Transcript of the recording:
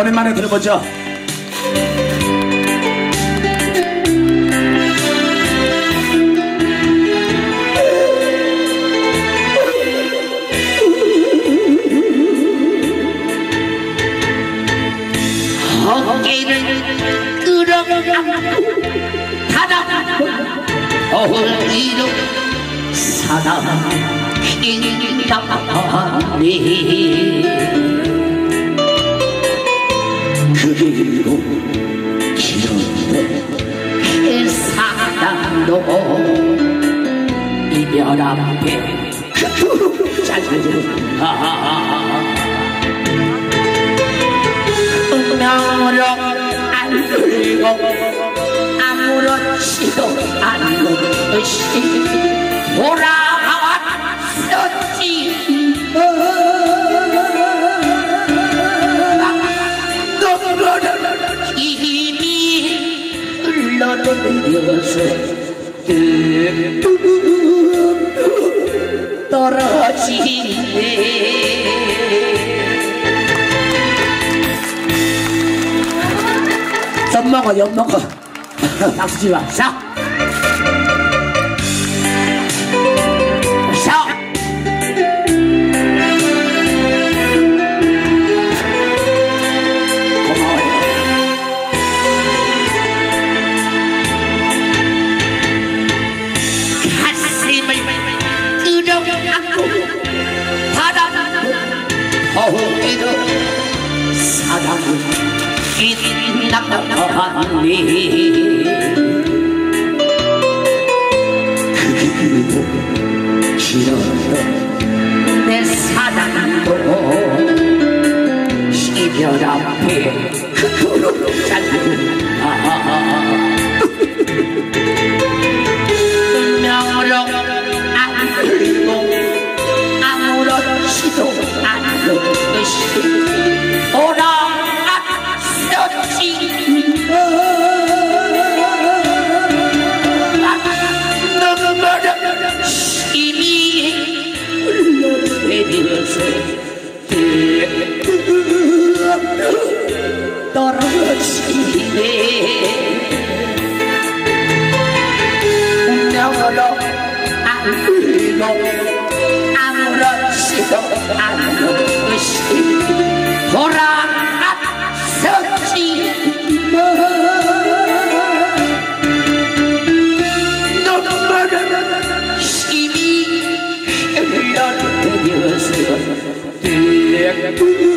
오랜만에 들어보죠. 어깨를 끌어안고 닫아 어울리로 사랑인다네 그리고 길었던 사랑도 이별 앞에 운명으로 안 들고 아무렇지도 않은 것이 돌아왔었지. 눈물은 이미 흘러내려서 떨어지네. 엿먹어 엿먹어 박수지 마. 자 고마워요. 가슴을 끌어안고 바라보고 어깨로 사랑을 나가니 그리고 길었던 내 사랑도 이별 앞에 운명으로 안 흘리고 아무렇지도 않은 것이 돌아왔었지. 이미 흘러내려서 떨어지네. 운명으로 안 흘리고 아무렇지도 않은 것이 돌아왔었지. 흘러내려서